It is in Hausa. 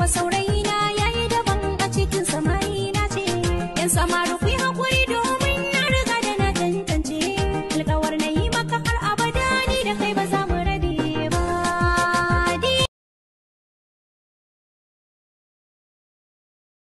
saurayina yayi daban a cikin samari na ce yan samaru ku